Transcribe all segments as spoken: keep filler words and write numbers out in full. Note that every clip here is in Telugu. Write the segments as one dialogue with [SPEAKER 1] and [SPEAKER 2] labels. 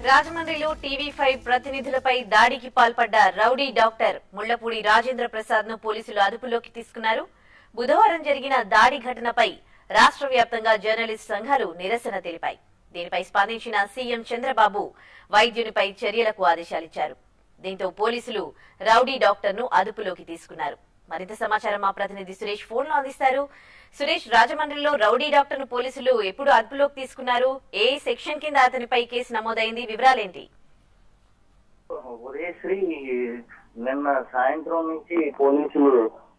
[SPEAKER 1] రాజమండ్రిలో టీవీ ఫైవ్ ప్రతినిధులపై దాడికి పాల్పడ్డ రౌడీ డాక్టర్ ముళ్లపూడి రాజేంద్ర ప్రసాద్ ను పోలీసులు అదుపులోకి తీసుకున్నారు. బుధవారం జరిగిన దాడి ఘటనపై రాష్ట్ర వ్యాప్తంగా జర్నలిస్ట్ సంఘాలు నిరసన తెలిపాయి. దీనిపై స్పందించిన సీఎం చంద్రబాబు వైద్యునిపై చర్యలకు ఆదేశాలిచ్చారు. దీంతో పోలీసులు రౌడీ డాక్టర్ ను అదుపులోకి తీసుకున్నారు. మరింత సమాచారం మా ప్రతినిధి సురేష్ ఫోన్ లో అందిస్తారు. సురేష్, రాజమండ్రిలో రౌడీ డాక్టర్ ను పోలీసులు ఎప్పుడు అదుపులోకి తీసుకున్నారు? ఏ సెక్షన్ కింద అతనిపై కేసు నమోదైంది? వివరాలేంటి?
[SPEAKER 2] ఉదయశ్రీ, నిన్న సాయంత్రం నుంచి పోలీసులు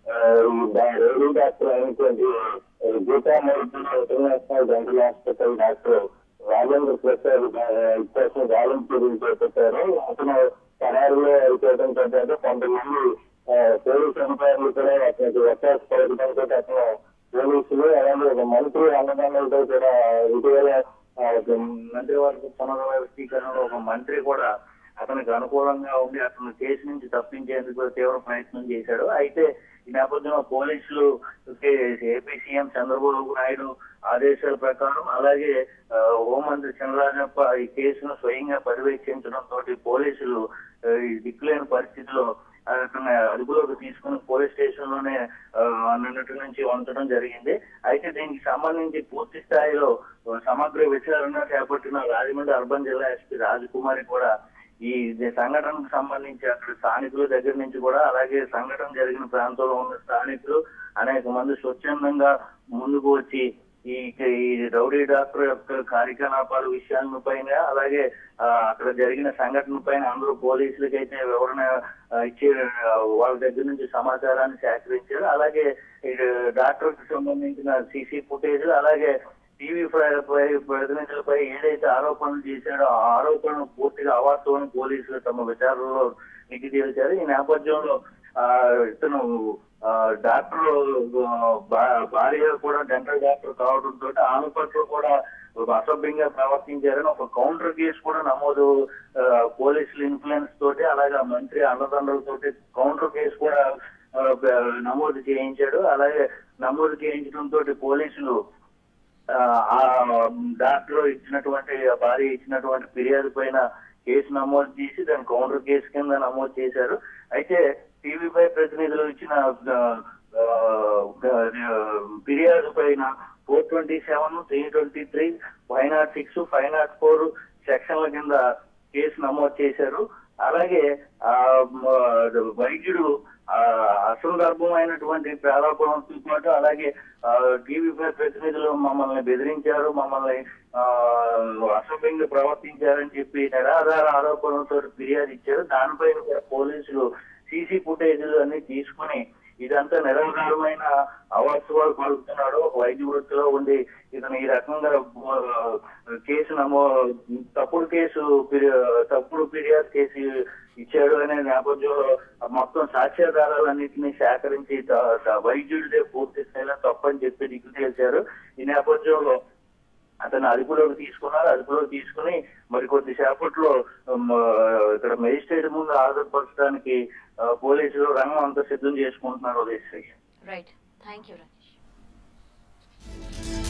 [SPEAKER 2] రౌడీ డాక్టర్ అయినటువంటి Geeta international dental hospital doctor Rajendra Prasad కోసం వాలంటీర్లు చేపట్టారు. అతను పరారులో అయిపోవడం తర్వాత కొంతమంది పోలీసు అధికారులు కూడా అతనికి వ్యత్యాస పడడంతో అతను పోలీసులు అలాగే ఒక మంత్రి అన్నదానాలతో కూడా ఇటీవల మంత్రివర్గ పునర్వ్యవస్థీకరణలో ఒక మంత్రి కూడా అతనికి అనుకూలంగా ఉండి అతను కేసు నుంచి తప్పించేందుకు తీవ్ర ప్రయత్నం చేశాడు. అయితే ఈ నేపథ్యంలో పోలీసులు ఏపీ సీఎం చంద్రబాబు నాయుడు ఆదేశాల ప్రకారం అలాగే హోంమంత్రి చంద్రరాజప్ప ఈ కేసును స్వయంగా పర్యవేక్షించడంతో పోలీసులు ఈ దిక్కులేని పరిస్థితిలో అతను అదుపులోకి తీసుకుని పోలీస్ స్టేషన్ లోనే నిన్నటి నుంచి ఉంచడం జరిగింది. అయితే దీనికి సంబంధించి పూర్తి స్థాయిలో సమగ్ర విచారణ చేపట్టిన రాజమండ్రి అర్బన్ జిల్లా ఎస్పీ రాజకుమారి కూడా ఈ సంఘటనకు సంబంధించి అక్కడ స్థానికుల దగ్గర నుంచి కూడా అలాగే సంఘటన జరిగిన ప్రాంతంలో ఉన్న స్థానికులు అనేక మంది స్వచ్ఛందంగా ముందుకు వచ్చి ఈ రౌడీ డాక్టర్ యొక్క కార్యకలాపాల విషయాల పైన అలాగే అక్కడ జరిగిన సంఘటన పైన అందరూ పోలీసులకైతే వివరణ ఇచ్చి వాళ్ళ దగ్గర నుంచి సమాచారాన్ని సేకరించారు. అలాగే డాక్టర్ కి సంబంధించిన సీసీ ఫుటేజ్ అలాగే టీవీ ప్రతినిధులపై ఏదైతే ఆరోపణలు చేశాడో ఆ ఆరోపణలు పూర్తిగా అవాస్తవం పోలీసులు తమ విచారణలో నిగ్గు తేల్చారు. ఈ నేపథ్యంలో ఆ ఇతను డాక్టర్ భార్య కూడా డెంటల్ డాక్టర్ కావడంతో ఆమె పట్ల కూడా అసభ్యంగా ప్రవర్తించారని ఒక కౌంటర్ కేసు కూడా నమోదు పోలీసుల ఇన్ఫ్లుయెన్స్ తోటి అలాగే మంత్రి అన్నదండలతోటి కౌంటర్ కేసు కూడా నమోదు చేయించాడు. అలాగే నమోదు చేయించడంతో పోలీసులు ఆ డాక్టర్ ఇచ్చినటువంటి భార్య ఇచ్చినటువంటి ఫిర్యాదు పైన కేసు నమోదు చేసి దాని కౌంటర్ కేసు కింద నమోదు చేశారు. అయితే టీవీ పై ప్రతినిధులు ఇచ్చిన ఫిర్యాదు పైన four twenty seven three twenty three five not six five not four సెక్షన్ల కింద కేసు నమోదు చేశారు. అలాగే ఆ వైద్యుడు అసందర్భమైనటువంటి ప్రారంభంతో పాటు అలాగే టీవీ ప్రతినిధులు మమ్మల్ని బెదిరించారు, మమ్మల్ని అసభ్యంగా ప్రవర్తించారని చెప్పి నిరాధార ఆరోపణలతో ఫిర్యాదు ఇచ్చారు. దానిపైన కూడా పోలీసులు సీసీ ఫుటేజీలు అన్ని తీసుకుని ఇదంతా నిరాధారమైన అవాస్తవాలు పలుకుతున్నాడు. ఒక వైద్య వృత్తిలో ఉండి ఇతను ఈ రకంగా కేసు నమో తప్పుడు కేసు తప్పుడు ఫిర్యాదు కేసు ఇచ్చాడు అనే నేపథ్యంలో మొత్తం సాక్ష్యాధారాలన్నింటినీ సేకరించి వైద్యుడిదే పూర్తి స్థాయిలో తప్పని చెప్పి దిక్కు తేల్చారు. ఈ నేపథ్యంలో అతను అదుపులోకి తీసుకున్నారు. అదుపులోకి తీసుకుని మరి కొద్దిసేపట్లో ఇక్కడ మెజిస్ట్రేట్ ముందు హాజరుపరచడానికి పోలీసులు రంగం అంతా సిద్ధం చేసుకుంటున్నారు.
[SPEAKER 1] Right, thank you Rajesh.